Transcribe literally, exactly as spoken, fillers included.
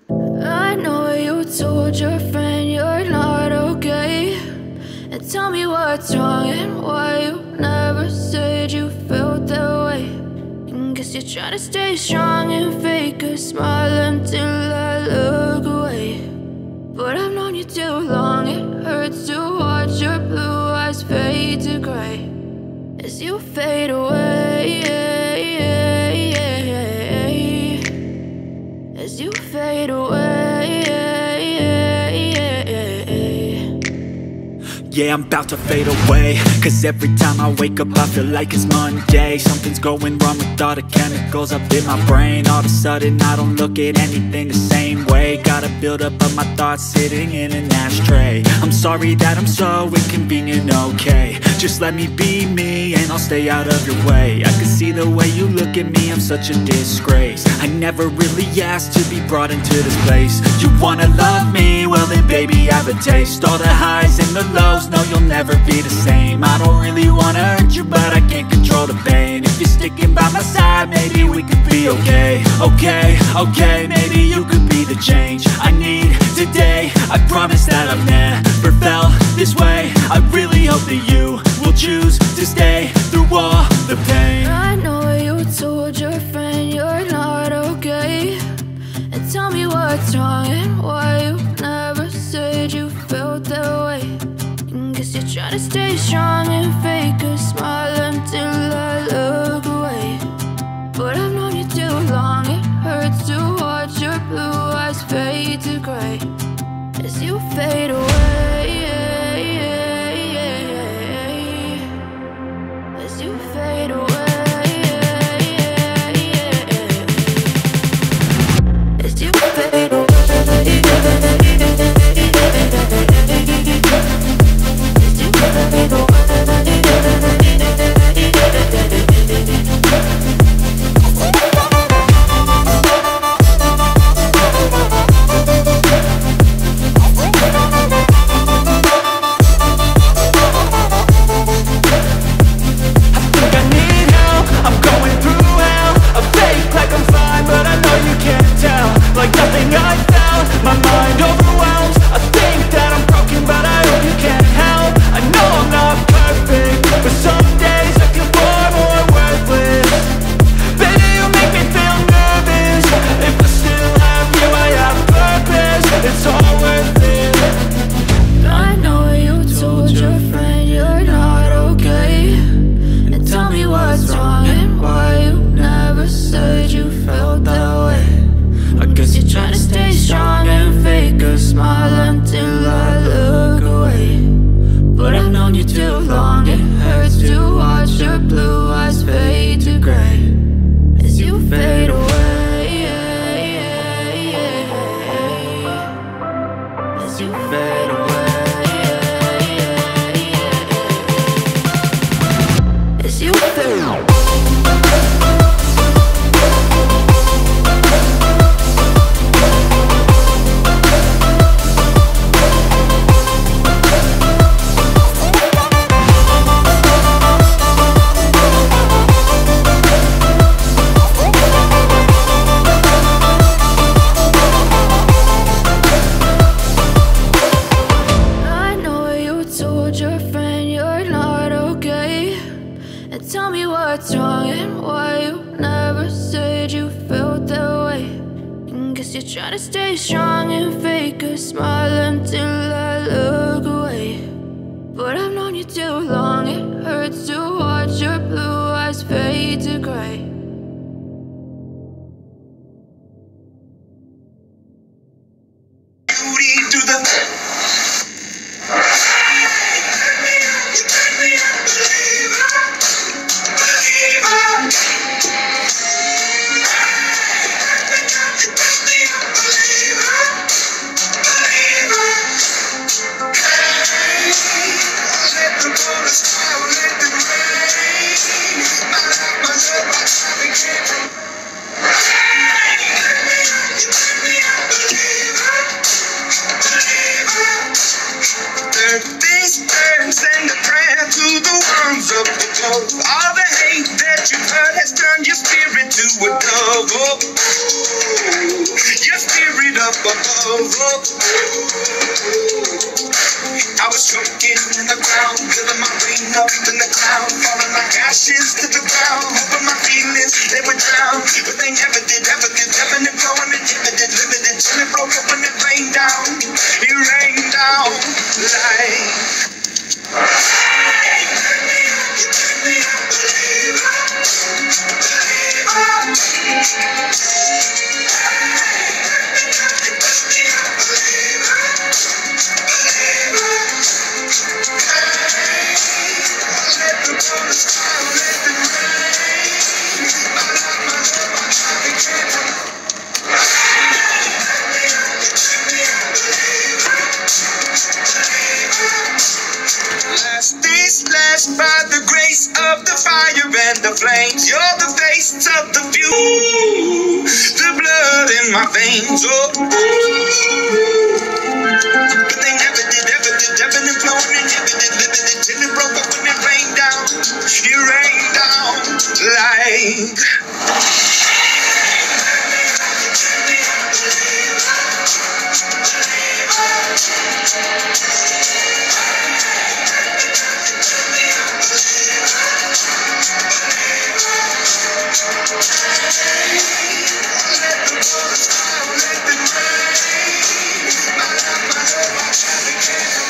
I know you told your friend you're not okay, and tell me what's wrong and why you never said you felt that way. And guess you're trying to stay strong and fake a smile until I look away. But I've known you too long, it hurts to watch your blue eyes fade to gray as you fade away, as you fade away. Yeah, I'm about to fade away, cause every time I wake up I feel like it's Monday. Something's going wrong with all the chemicals up in my brain. All of a sudden I don't look at anything the same way. Got a buildup of my thoughts sitting in an ashtray. I'm sorry that I'm so inconvenient, okay. Just let me be me and I'll stay out of your way. I can see the way you look at me, I'm such a disgrace. I never really asked to be brought into this place. You wanna love me? Well then baby, have a taste. All the highs and the lows, no, you'll never be the same. I don't really wanna hurt you, but I can't control the pain. If you're sticking by my side, maybe we could be okay. Okay, okay, maybe you could be the change I need today. I promise that I've never felt this way. I really hope that you will choose to stay through all the pain. I know you told your friend you're not okay, and tell me what's wrong and why you never said you felt that way. Guess you're trying to stay strong and fake a smile until I look away. But I've known you too long, it hurts to watch your blue eyes fade to gray as you fade away, as you fade away, as you fade away. All the hate that you've heard has turned your spirit to a dove. Oh, your spirit up above. I was choking in the ground, building my rain up in the cloud, falling like ashes to the ground, hoping my feelings they would drown, but they never did, ever did, ever did, growing inhibited, limited, till it broke up when it rained down. It rained down like. Blessed by the grace of the fire and the flames. You're the face of the view, the blood in my veins. Oh, but they never did, ever did, ever did, flowing and inhibited, limited, till it broke up when it rained down. It rained down like. Let the water fall, let the rain. My love, my love, my love again.